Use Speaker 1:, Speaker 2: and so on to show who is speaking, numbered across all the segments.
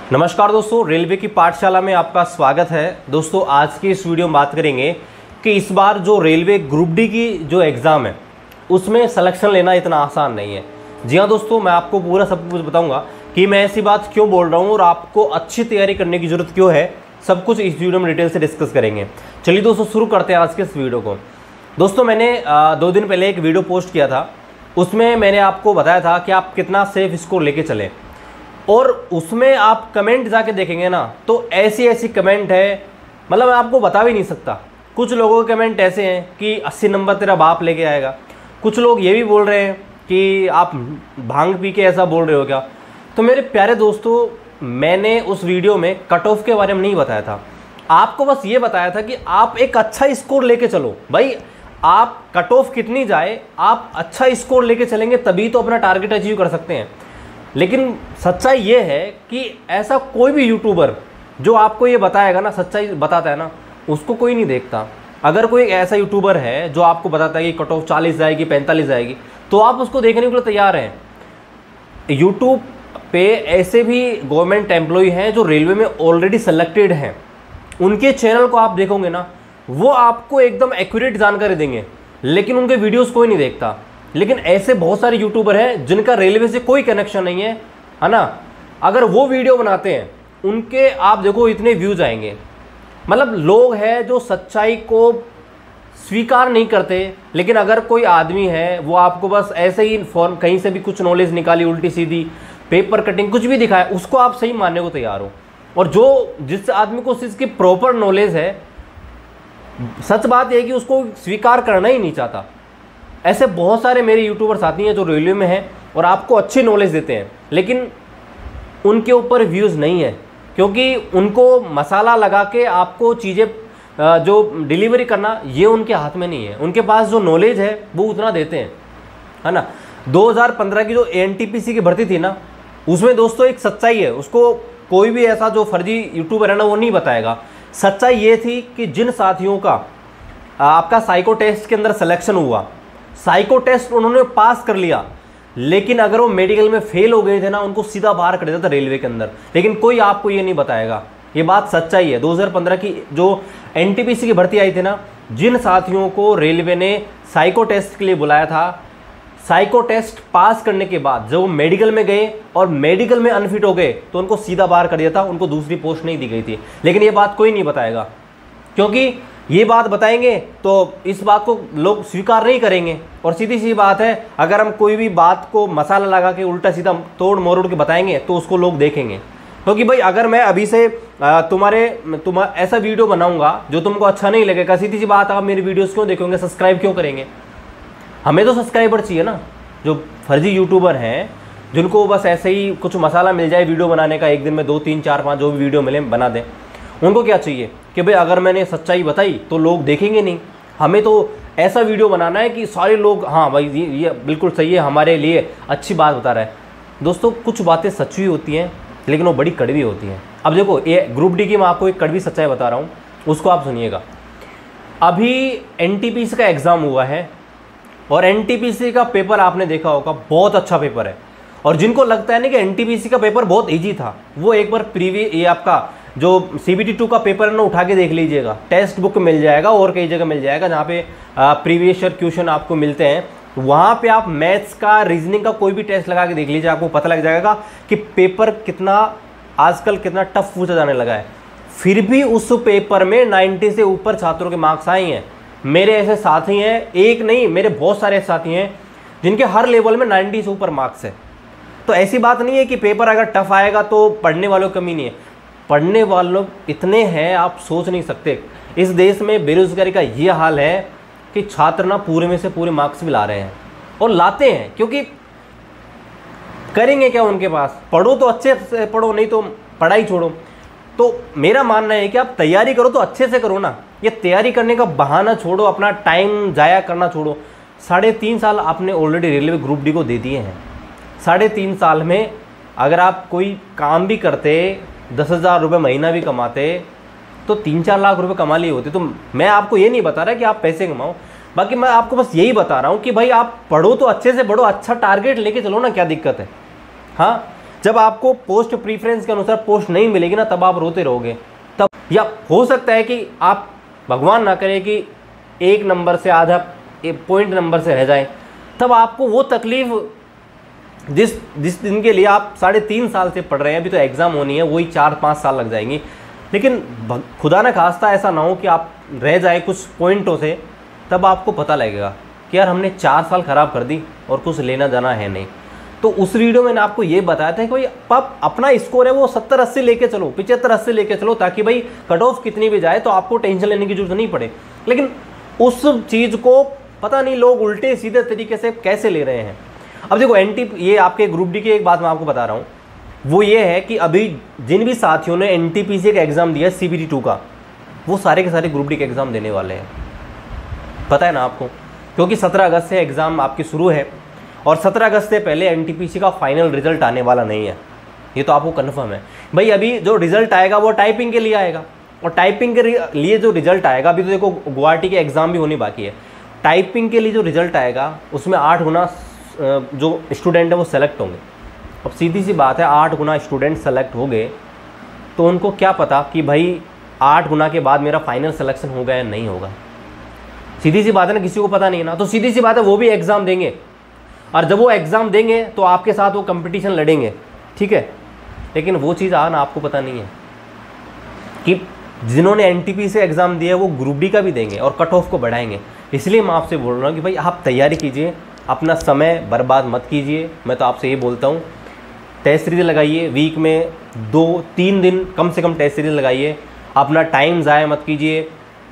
Speaker 1: नमस्कार दोस्तों, रेलवे की पाठशाला में आपका स्वागत है। दोस्तों आज की इस वीडियो में बात करेंगे कि इस बार जो रेलवे ग्रुप डी की जो एग्ज़ाम है उसमें सिलेक्शन लेना इतना आसान नहीं है। जी हाँ दोस्तों, मैं आपको पूरा सब कुछ बताऊंगा कि मैं ऐसी बात क्यों बोल रहा हूँ और आपको अच्छी तैयारी करने की ज़रूरत क्यों है। सब कुछ इस वीडियो में डिटेल से डिस्कस करेंगे। चलिए दोस्तों शुरू करते हैं आज के इस वीडियो को। दोस्तों मैंने 2 दिन पहले एक वीडियो पोस्ट किया था, उसमें मैंने आपको बताया था कि आप कितना सेफ स्कोर लेके चलें, और उसमें आप कमेंट जाके देखेंगे ना तो ऐसी ऐसी कमेंट है, मतलब मैं आपको बता भी नहीं सकता। कुछ लोगों के कमेंट ऐसे हैं कि 80 नंबर तेरा बाप लेके आएगा। कुछ लोग ये भी बोल रहे हैं कि आप भांग पी के ऐसा बोल रहे हो क्या। तो मेरे प्यारे दोस्तों, मैंने उस वीडियो में कट ऑफ के बारे में नहीं बताया था, आपको बस ये बताया था कि आप एक अच्छा स्कोर लेके चलो। भाई आप कट ऑफ कितनी जाए, आप अच्छा स्कोर लेके चलेंगे तभी तो अपना टारगेट अचीव कर सकते हैं। लेकिन सच्चाई ये है कि ऐसा कोई भी यूट्यूबर जो आपको ये बताएगा ना, सच्चाई बताता है ना, उसको कोई नहीं देखता। अगर कोई ऐसा यूट्यूबर है जो आपको बताता है कि कट ऑफ 40 जाएगी 45 जाएगी, तो आप उसको देखने के लिए तैयार हैं। यूट्यूब पे ऐसे भी गवर्नमेंट एम्प्लॉय हैं जो रेलवे में ऑलरेडी सेलेक्टेड हैं, उनके चैनल को आप देखोगे ना, वो आपको एकदम एक्यूरेट जानकारी देंगे, लेकिन उनके वीडियोस कोई नहीं देखता। लेकिन ऐसे बहुत सारे यूट्यूबर हैं जिनका रेलवे से कोई कनेक्शन नहीं है ना। अगर वो वीडियो बनाते हैं, उनके आप देखो इतने व्यूज आएंगे। मतलब लोग हैं जो सच्चाई को स्वीकार नहीं करते। लेकिन अगर कोई आदमी है वो आपको बस ऐसे ही फॉर्म कहीं से भी कुछ नॉलेज निकाली, उल्टी सीधी पेपर कटिंग कुछ भी दिखाए, उसको आप सही मानने को तैयार हो। और जो जिस आदमी को उस चीज़ की प्रॉपर नॉलेज है, सच बात यह है कि उसको स्वीकार करना ही नहीं चाहता। ऐसे बहुत सारे मेरे यूट्यूबर साथी हैं जो रेलवे में हैं और आपको अच्छी नॉलेज देते हैं, लेकिन उनके ऊपर व्यूज़ नहीं है, क्योंकि उनको मसाला लगा के आपको चीज़ें जो डिलीवरी करना ये उनके हाथ में नहीं है। उनके पास जो नॉलेज है वो उतना देते हैं, है ना। 2015 की जो एनटीपीसी की भर्ती थी ना, उसमें दोस्तों एक सच्चाई है, उसको कोई भी ऐसा जो फर्जी यूट्यूबर है ना वो नहीं बताएगा। सच्चाई ये थी कि जिन साथियों का आपका साइको टेस्ट के अंदर सिलेक्शन हुआ, साइको टेस्ट उन्होंने पास कर लिया, लेकिन अगर वो मेडिकल में फेल हो गए थे ना, उनको सीधा बाहर कर देता था रेलवे के अंदर। लेकिन कोई आपको ये नहीं बताएगा, ये बात सच्चाई है। 2015 की जो एनटीपीसी की भर्ती आई थी ना, जिन साथियों को रेलवे ने साइको टेस्ट के लिए बुलाया था, साइको टेस्ट पास करने के बाद जब वो मेडिकल में गए और मेडिकल में अनफिट हो गए तो उनको सीधा बाहर कर दिया था, उनको दूसरी पोस्ट नहीं दी गई थी। लेकिन ये बात कोई नहीं बताएगा, क्योंकि ये बात बताएंगे तो इस बात को लोग स्वीकार नहीं करेंगे। और सीधी सी बात है, अगर हम कोई भी बात को मसाला लगा के उल्टा सीधा तोड़ मरोड़ के बताएंगे तो उसको लोग देखेंगे। क्योंकि भाई अगर मैं अभी से तुम्हारा ऐसा वीडियो बनाऊंगा जो तुमको अच्छा नहीं लगेगा, सीधी सी बात, आप मेरी वीडियोस क्यों देखोगे, सब्सक्राइब क्यों करेंगे। हमें तो सब्सक्राइबर चाहिए ना। जो फर्जी यूट्यूबर हैं जिनको बस ऐसे ही कुछ मसाला मिल जाए वीडियो बनाने का, एक दिन में 2 3 4 5 जो भी वीडियो मिले बना दें, उनको क्या चाहिए कि भाई अगर मैंने सच्चाई बताई तो लोग देखेंगे नहीं। हमें तो ऐसा वीडियो बनाना है कि सारे लोग, हाँ भाई ये बिल्कुल सही है, हमारे लिए अच्छी बात बता रहा है। दोस्तों कुछ बातें सच्ची होती हैं, लेकिन वो बड़ी कड़वी होती हैं। अब देखो ये ग्रुप डी की मैं आपको एक कड़वी सच्चाई बता रहा हूँ, उसको आप सुनिएगा। अभी एनटीपीसी का एग्ज़ाम हुआ है और एनटीपीसी का पेपर आपने देखा होगा, बहुत अच्छा पेपर है। और जिनको लगता है ना कि एनटीपीसी का पेपर बहुत ईजी था, वो एक बार ये आपका जो CBT 2 का पेपर है ना उठा के देख लीजिएगा। टेक्स्ट बुक मिल जाएगा और कई जगह मिल जाएगा जहाँ पे प्रीवियस ईयर क्वेश्चन आपको मिलते हैं। वहाँ पे आप मैथ्स का, रीजनिंग का कोई भी टेस्ट लगा के देख लीजिए, आपको पता लग जाएगा कि पेपर कितना आजकल कितना टफ पूछा जाने लगा है। फिर भी उस पेपर में 90 से ऊपर छात्रों के मार्क्स आए हैं। मेरे ऐसे साथी हैं, एक नहीं मेरे बहुत सारे साथी हैं जिनके हर लेवल में 90 से ऊपर मार्क्स है। तो ऐसी बात नहीं है कि पेपर अगर टफ आएगा तो पढ़ने वालों की कमी नहीं है, पढ़ने वालों इतने हैं आप सोच नहीं सकते। इस देश में बेरोजगारी का ये हाल है कि छात्र ना पूरे में से पूरे मार्क्स भी ला रहे हैं, और लाते हैं क्योंकि करेंगे क्या उनके पास। पढ़ो तो अच्छे से पढ़ो, नहीं तो पढ़ाई छोड़ो। तो मेरा मानना है कि आप तैयारी करो तो अच्छे से करो ना, ये तैयारी करने का बहाना छोड़ो, अपना टाइम जाया करना छोड़ो। 3.5 साल आपने ऑलरेडी रेलवे ग्रुप डी को दे दिए हैं। 3.5 साल में अगर आप कोई काम भी करते, 10,000 रुपये महीना भी कमाते, तो 3-4 लाख रुपए कमा लिए होते। तो मैं आपको ये नहीं बता रहा कि आप पैसे कमाओ, बाकी मैं आपको बस यही बता रहा हूँ कि भाई आप पढ़ो तो अच्छे से पढ़ो, अच्छा टारगेट लेके चलो ना, क्या दिक्कत है। हाँ जब आपको पोस्ट प्रीफरेंस के अनुसार पोस्ट नहीं मिलेगी ना, तब आप रोते रहोगे। तब या हो सकता है कि आप, भगवान ना करे कि 1 नंबर से आधा पॉइंट नंबर से रह जाए, तब आपको वो तकलीफ जिस दिन के लिए आप 3.5 साल से पढ़ रहे हैं, अभी तो एग्ज़ाम होनी है, वही 4-5 साल लग जाएंगी। लेकिन खुदा न खास्ता ऐसा ना हो कि आप रह जाए कुछ पॉइंटों से, तब आपको पता लगेगा कि यार हमने 4 साल ख़राब कर दी और कुछ लेना जाना है नहीं। तो उस वीडियो में मैंने आपको ये बताया था कि भाई आप अपना स्कोर है वो 70-80 लेके चलो, 75-80 लेके चलो, ताकि भाई कट ऑफ कितनी भी जाए तो आपको टेंशन लेने की जरूरत नहीं पड़े। लेकिन उस चीज़ को पता नहीं लोग उल्टे सीधे तरीके से कैसे ले रहे हैं। अब देखो ये आपके ग्रुप डी की एक बात मैं आपको बता रहा हूँ, वो ये है कि अभी जिन भी साथियों ने NTPC का एग्ज़ाम दिया CBT 2 का, वो सारे के सारे ग्रुप डी के एग्ज़ाम देने वाले हैं। पता है ना आपको, क्योंकि 17 अगस्त से एग्ज़ाम आपकी शुरू है और 17 अगस्त से पहले NTPC का फाइनल रिजल्ट आने वाला नहीं है, ये तो आपको कन्फर्म है। भाई अभी जो रिजल्ट आएगा वो टाइपिंग के लिए आएगा, और टाइपिंग के लिए जो रिजल्ट आएगा, अभी तो देखो गुवाहाटी के एग्ज़ाम भी होने बाकी है, टाइपिंग के लिए जो रिजल्ट आएगा उसमें 8 गुना जो स्टूडेंट है वो सेलेक्ट होंगे। अब सीधी सी बात है, 8 गुना स्टूडेंट सेलेक्ट हो गए तो उनको क्या पता कि भाई 8 गुना के बाद मेरा फाइनल सिलेक्शन होगा या नहीं होगा। सीधी सी बात है ना, किसी को पता नहीं है ना, तो सीधी सी बात है वो भी एग्ज़ाम देंगे, और जब वो एग्ज़ाम देंगे तो आपके साथ वो कंपटीशन लड़ेंगे, ठीक है। लेकिन वो चीज़ ना आपको पता नहीं है कि जिन्होंने NTPC से एग्ज़ाम दिया है वो ग्रुप डी का भी देंगे और कट ऑफ को बढ़ाएंगे। इसलिए मैं आपसे बोल रहा हूँ कि भाई आप तैयारी कीजिए, अपना समय बर्बाद मत कीजिए। मैं तो आपसे ये बोलता हूँ, टेस्ट सीरीज लगाइए, वीक में 2-3 दिन कम से कम टेस्ट सीरीज लगाइए, अपना टाइम ज़ाया मत कीजिए।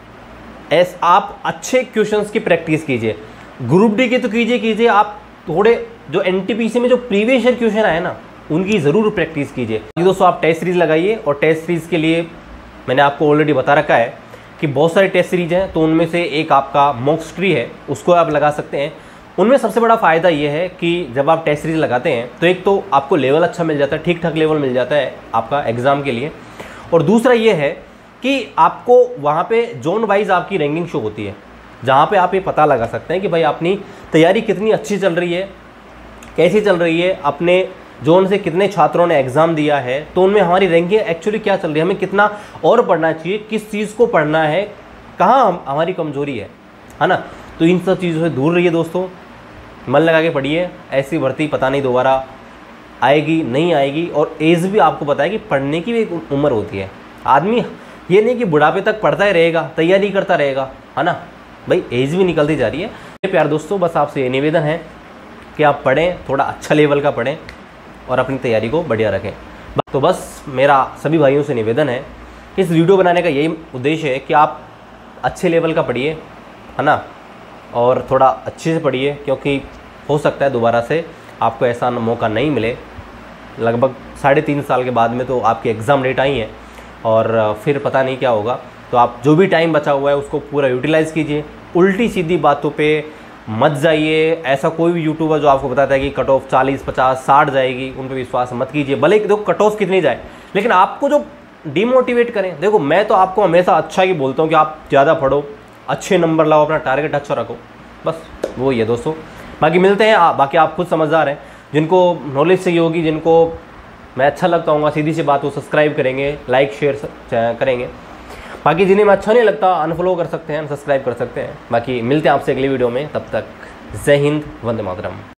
Speaker 1: आप अच्छे क्वेश्चंस की प्रैक्टिस कीजिए, ग्रुप डी की तो कीजिए, आप थोड़े जो NTPC में जो प्रीवियस ईयर क्वेश्चन आए ना उनकी ज़रूर प्रैक्टिस कीजिए। दोस्तों आप टेस्ट सीरीज़ लगाइए, और टेस्ट सीरीज़ के लिए मैंने आपको ऑलरेडी बता रखा है कि बहुत सारे टेस्ट सीरीज हैं, तो उनमें से एक आपका मॉक्स ट्री है, उसको आप लगा सकते हैं। उनमें सबसे बड़ा फ़ायदा ये है कि जब आप टेस्ट सीरीज लगाते हैं तो एक तो आपको लेवल अच्छा मिल जाता है, ठीक ठाक लेवल मिल जाता है आपका एग्ज़ाम के लिए, और दूसरा ये है कि आपको वहाँ पे जोन वाइज आपकी रैंकिंग शो होती है, जहाँ पे आप ये पता लगा सकते हैं कि भाई अपनी तैयारी कितनी अच्छी चल रही है, कैसी चल रही है, अपने जोन से कितने छात्रों ने एग्ज़ाम दिया है, तो उनमें हमारी रैंकिंग एक्चुअली क्या चल रही है, हमें कितना और पढ़ना चाहिए, किस चीज़ को पढ़ना है, कहाँ हमारी कमजोरी है ना। तो इन सब चीज़ों से दूर रहिए दोस्तों, मन लगा के पढ़िए। ऐसी भर्ती पता नहीं दोबारा आएगी नहीं आएगी, और एज भी आपको पता है कि पढ़ने की भी एक उम्र होती है। आदमी ये नहीं कि बुढ़ापे तक पढ़ता ही रहेगा, तैयारी करता रहेगा, है ना भाई, एज भी निकलती जा रही है। प्यार दोस्तों, बस आपसे ये निवेदन है कि आप पढ़ें, थोड़ा अच्छा लेवल का पढ़ें और अपनी तैयारी को बढ़िया रखें। तो बस मेरा सभी भाइयों से निवेदन है कि इस वीडियो बनाने का यही उद्देश्य है कि आप अच्छे लेवल का पढ़िए, है ना, और थोड़ा अच्छे से पढ़िए, क्योंकि हो सकता है दोबारा से आपको ऐसा मौका नहीं मिले। लगभग 3.5 साल के बाद में तो आपकी एग्ज़ाम डेट आई है, और फिर पता नहीं क्या होगा। तो आप जो भी टाइम बचा हुआ है उसको पूरा यूटिलाइज़ कीजिए, उल्टी सीधी बातों पे मत जाइए। ऐसा कोई भी यूट्यूबर जो आपको बताता है कि कट ऑफ 40, 50, 60 जाएगी, उन पर विश्वास मत कीजिए। भले देखो कट ऑफ कितनी जाए, लेकिन आपको जो डिमोटिवेट करें, देखो मैं तो आपको हमेशा अच्छा ही बोलता हूँ कि आप ज़्यादा पढ़ो, अच्छे नंबर लाओ, अपना टारगेट अच्छा रखो, बस वो ही है दोस्तों। बाकी मिलते हैं, बाकी आप खुद समझदार हैं, जिनको नॉलेज चाहिए होगी, जिनको मैं अच्छा लगता हूँ, सीधी सी बात, वो सब्सक्राइब करेंगे, लाइक शेयर करेंगे। बाकी जिन्हें मैं अच्छा नहीं लगता अनफॉलो कर सकते हैं, अनसब्सक्राइब कर सकते हैं। बाकी मिलते हैं आपसे अगली वीडियो में, तब तक जय हिंद, वंदे मातरम।